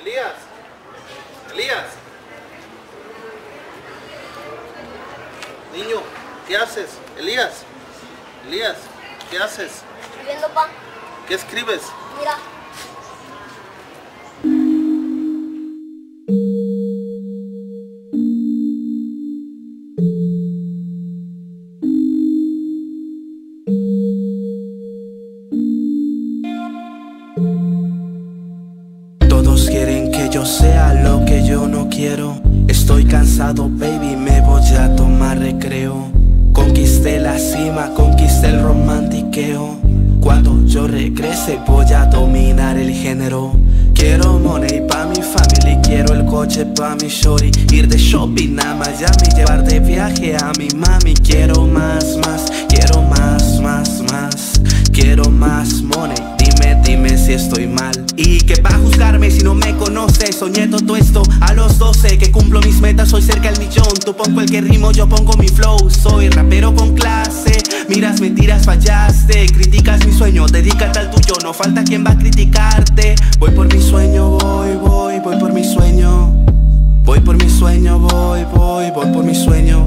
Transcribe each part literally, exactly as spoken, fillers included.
Elías, Elías. Niño, ¿qué haces? Elías, Elías, ¿qué haces? Escribiendo, pa. ¿Qué escribes? Mira. Todos quieren que yo sea lo que yo no quiero. Estoy cansado, baby, me voy a tomar recreo. Conquisté la cima, conquisté el romantiqueo. Cuando yo regrese voy a dominar el género. Quiero money pa' mi family, quiero el coche pa' mi shorty. Ir de shopping a Miami, llevar de viaje a mi mami. Quiero más, más, quiero más, más, más. Quiero más money, dime, dime si estoy mal. Y que va a juzgarme si no me conoces. Soñé todo esto a los doce, que cumplo mis metas, soy cerca del millón. Tú pon cualquier ritmo, yo pongo mi flow. Soy rapero con clase, miras mentiras, fallaste. Criticas mi sueño, dedícate al tuyo, no falta quien va a criticarte. Voy por mi sueño, voy, voy, voy por mi sueño. Voy por mi sueño, voy, voy, voy por mi sueño.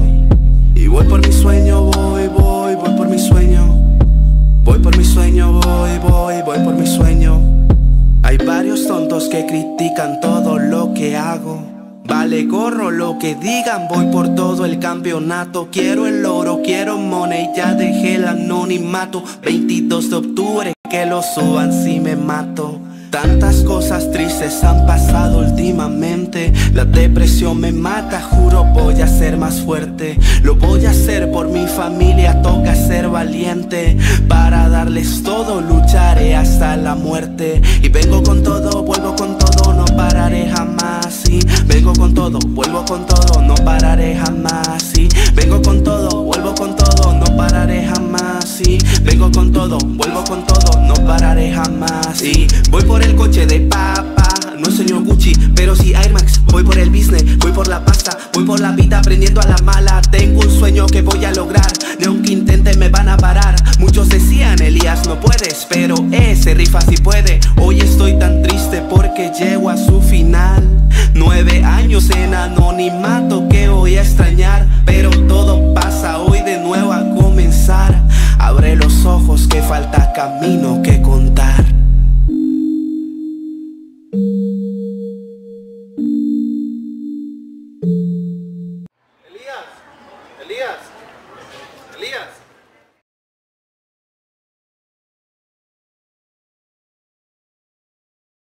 Y voy por mi sueño, voy, voy, voy por mi sueño. Voy por mi sueño, voy, voy, voy por mi sueño. Hay varios tontos que critican todo lo que hago. Vale gorro lo que digan, voy por todo el campeonato. Quiero el oro, quiero money, ya dejé el anonimato. veintidós de octubre, que lo suban si me mato. Tantas cosas tristes han pasado últimamente. La depresión me mata, juro voy a ser más fuerte. Lo voy a hacer por mi familia, toca ser valiente. Para darles todo, lucharé hasta la muerte. Y vengo con todo, vuelvo con todo, no pararé jamás, sí. Vengo con todo, vuelvo con todo, no pararé jamás, sí. Vengo con todo, vuelvo con todo, no pararé jamás, sí. Vengo con todo, vuelvo con todo, no pararé jamás, sí. Voy por el coche de papa, no es señor Gucci, pero sí Air Max. Voy por el business, voy por la pasta, voy por la vida aprendiendo a la mala. Tengo un sueño que voy a lograr, ni aunque intente me van a parar. Muchos decían, Elías no puedes, pero ese rifa sí puede. Hoy estoy tan triste porque llego a su final. Nueve años en anonimato que voy a extrañar.